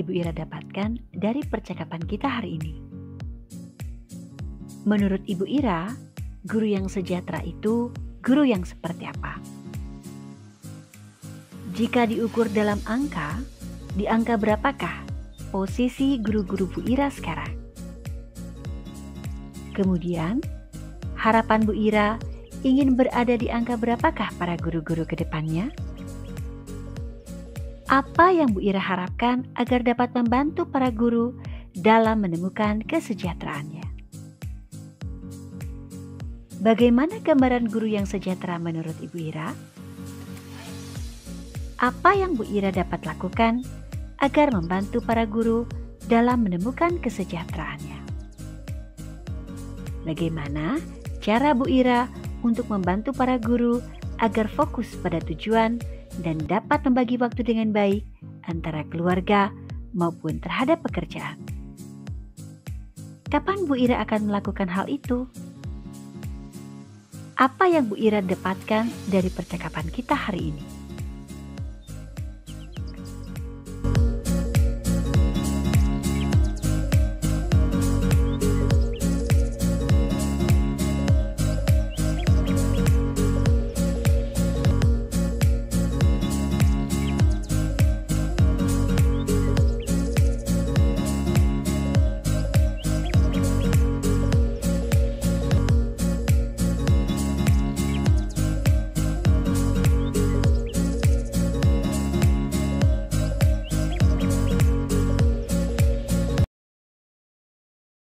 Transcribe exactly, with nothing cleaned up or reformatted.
yang Ibu Ira dapatkan dari percakapan kita hari ini? Menurut Ibu Ira, guru yang sejahtera itu guru yang seperti apa? Jika diukur dalam angka, di angka berapakah posisi guru-guru Bu Ira sekarang? Kemudian, harapan Bu Ira ingin berada di angka berapakah para guru-guru ke depannya? Apa yang Bu Ira harapkan agar dapat membantu para guru dalam menemukan kesejahteraannya? Bagaimana gambaran guru yang sejahtera menurut Ibu Ira? Apa yang Bu Ira dapat lakukan agar membantu para guru dalam menemukan kesejahteraannya? Bagaimana cara Bu Ira untuk membantu para guru agar fokus pada tujuan dan dapat membagi waktu dengan baik antara keluarga maupun terhadap pekerjaan? Kapan Bu Ira akan melakukan hal itu? Apa yang Bu Ira dapatkan dari percakapan kita hari ini?